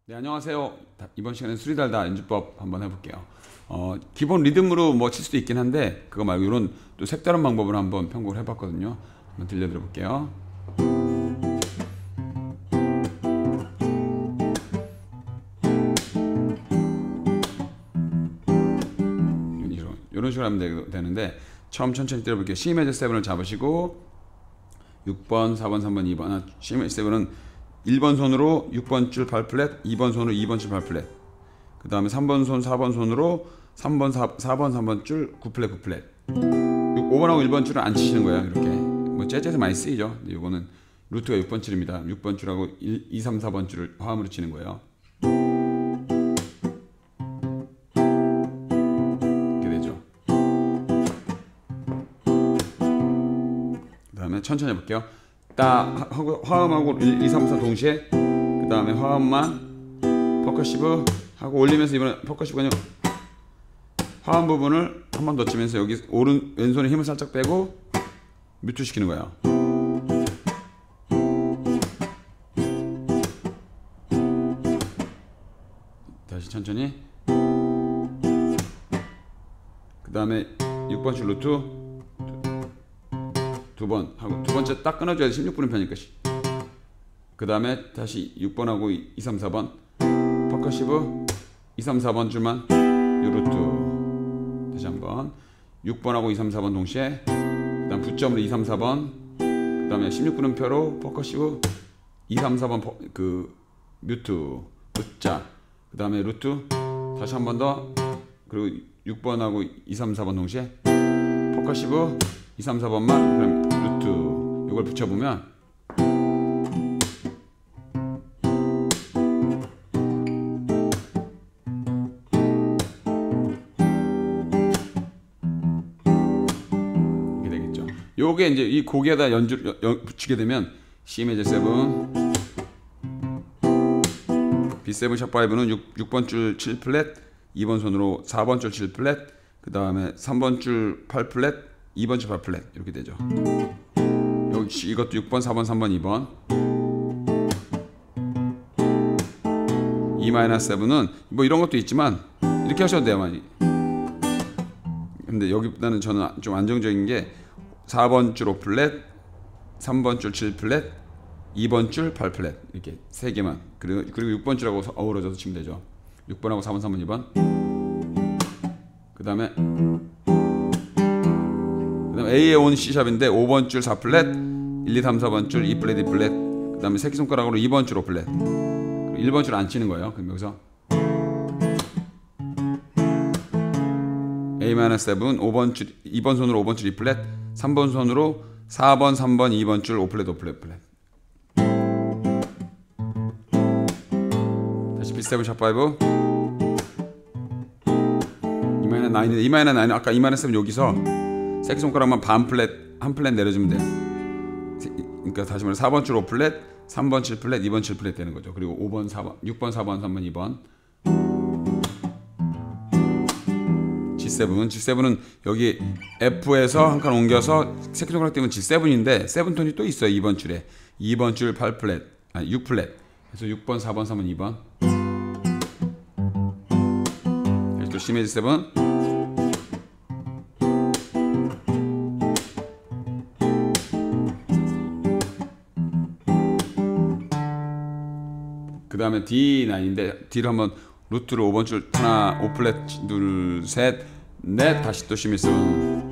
네, 안녕하세요. 이번 시간에 수리달다 연주법 한번 해볼게요. 기본 리듬으로 뭐 칠 수도 있긴 한데 그거 말고 이런 또 색다른 방법으로 한번 편곡을 해봤거든요. 한번 들려드려 볼게요. 이런 식으로 하면 되는데 처음 천천히 때려볼게요. C 메저 7을 잡으시고 6번, 4번, 3번, 2번. C 메저 7은 1번 손으로 6번 줄 8플랫, 2번 손으로 2번 줄 8플랫. 그 다음에 3번 손, 4번 손으로 3번, 3번 줄 9플랫, 9플랫. 5번하고 1번 줄은 안 치시는 거예요. 이렇게. 뭐 재즈에서 많이 쓰이죠. 이거는 루트가 6번 줄입니다. 6번 줄하고 2, 3, 4번 줄을 화음으로 치는 거예요. 이렇게 되죠. 그 다음에 천천히 해볼게요. 딱 화음하고 1, 2, 3, 4 동시에 그 다음에 화음만 퍼커시브 하고 올리면서 이번에 퍼커시브가 아니라 화음 부분을 한 번 더 치면서 여기 왼손에 힘을 살짝 빼고 뮤트 시키는 거예요. 다시 천천히. 그 다음에 6번 줄 루트 두 번 하고 두 번째 딱 끊어줘야 16분의 편이니까. 그 다음에 다시 6번하고 2, 3, 4번 퍼커시브 2, 3, 4번 줄만 요루트. 다시 한번 6번하고 2, 3, 4번 동시에 그 다음 9점으로 2, 3, 4번 그 다음에 16분음표로 퍼커시브 2, 3, 4번 그 뮤트 자 그 다음에 루트 다시 한 번 더 그리고 6번하고 2, 3, 4번 동시에 퍼커시브 2, 3, 4번만 그럼 루트 이걸 붙여보면 이렇게 되겠죠. 요게 이제 이 곡에다 붙이게 되면 C 메저 7 B7 샵5는 6번 줄 7플랫 2번 손으로 4번 줄 7플랫 그 다음에 3번 줄 8플랫 2번 줄 8플랫 이렇게 되죠. 여기 이것도 6번 4번 3번 2번 E-7은 뭐 이런 것도 있지만 이렇게 하셔도 돼요. 많이. 근데 여기보다는 저는 좀 안정적인 게 4번 줄 5플랫 3번 줄 7플랫 2번 줄 8플랫 이렇게 세 개만 그리고 6번 줄하고 어우러져서 치면 되죠. 6번하고 4번 3번 2번 그 다음에 A에 온 C샵인데 5번 줄 4플랫 1, 2, 3, 4번 줄 2플랫 2플랫 그 다음에 새끼손가락으로 2번 줄 5플랫 1번 줄 안 치는 거예요. 그럼 여기서 A-7 5번 줄 2번 손으로 5번 줄 2플랫 3번 손으로 4번 3번 2번 줄 5플랫 5플랫 5플랫 다시 B7 샵5 E-9인데 E-9은 아까 E-7 여기서 새끼손가락만 반 플랫 한 플랫 내려주면 돼요. 그러니까 다시 말해 4번 줄 5플랫 3번 7플랫 2번 7플랫 되는 거죠. 그리고 5번 4번 6번 4번 3번 2번 G7은 여기 F에서 한 칸 옮겨서 새끼손가락 띄면 G7인데 7톤이 또 있어요. 2번 줄에 2번 줄 8플랫 아니 6플랫 그래서 6번 4번 3번 2번 다시 또 C 메저 7 그 다음에 D9인데 D를 한번 루트로 5번 줄 하나 5플랫 둘 셋 넷 다시 또 C 메저 7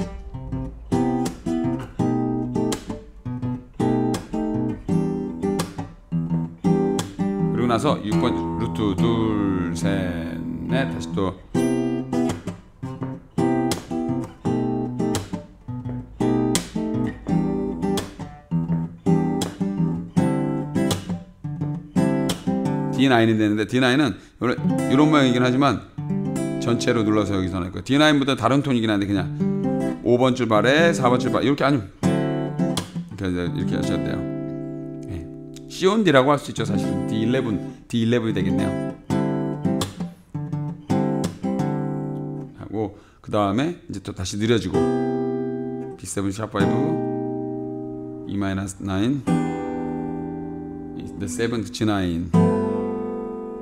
그리고 나서 6번 루트 둘 셋 넷 다시 또 D9이 되는데 D9은 이런 모양이긴 하지만 전체로 눌러서 여기서 나올 거예요. D9보다 다른 톤이긴 한데 그냥 5번 줄 발에 4번 줄 발 이렇게 아니면 이렇게 하셔도 돼요. 네. C on D라고 할 수 있죠. 사실은 D11이 되겠네요. 하고 그 다음에 이제 또 다시 느려지고 B7 샵5 E-9 the 7th G9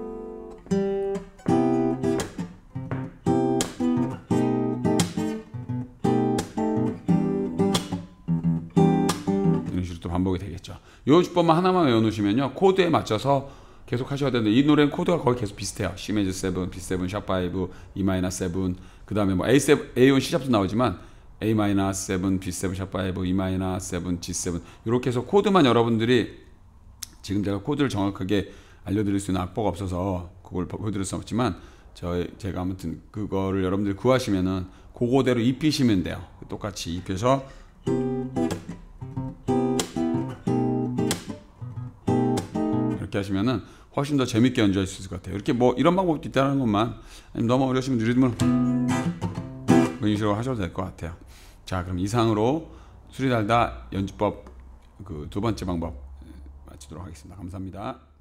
또 반복이 되겠죠. 요 주법만 하나만 외워놓으시면요 코드에 맞춰서 계속 하셔야 되는데 이 노래는 코드가 거의 계속 비슷해요. C 메이저 7, B7, 샵5, E 마이너 7, 그 다음에 뭐 A7, A1 C샵도 나오지만 A 마이너 7, B7, 샵5, E 마이너 7, G7 이렇게 해서 코드만 여러분들이 지금 제가 코드를 정확하게 알려드릴 수 있는 악보가 없어서 그걸 보여드릴 수 없지만 제가 아무튼 그거를 여러분들이 구하시면은 그거대로 입히시면 돼요. 똑같이 입혀서 이렇게 하시면은 훨씬 더 재밌게 연주할 수 있을 것 같아요. 이렇게 뭐 이런 방법도 있다는 것만 아니면 너무 어려우시면 리듬을 그런 식으로 하셔도 될 것 같아요. 자, 그럼 이상으로 수리달다 연주법 그 두 번째 방법 마치도록 하겠습니다. 감사합니다.